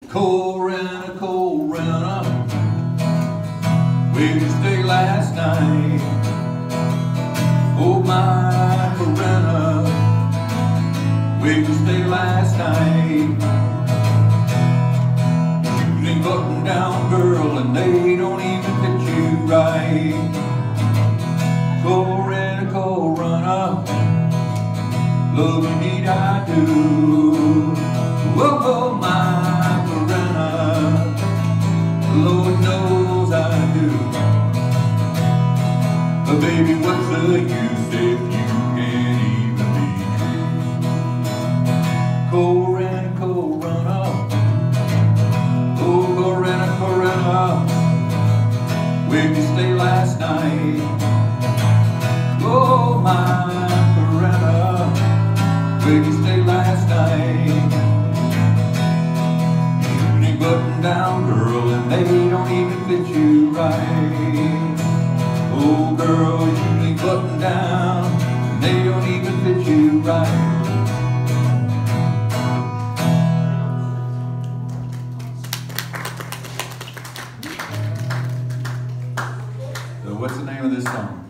Corinna, where'd you stay last night? Oh my Corinna, where'd you stay last night? Shoes ain't buttoned down, girl, and they don't even fit you right. Corinna, love you need I do. Oh my Corinna, Lord knows I do. But baby, what's the use if you can't even be true? Corinna, oh Corinna, where'd you stay last night? Oh my Corinna, where'd you stay last night? Shoes ain't buttoned down, girl, and they don't even fit you right. Oh girl, shoes ain't buttoned down, and they don't even fit you right. So what's the name of this song?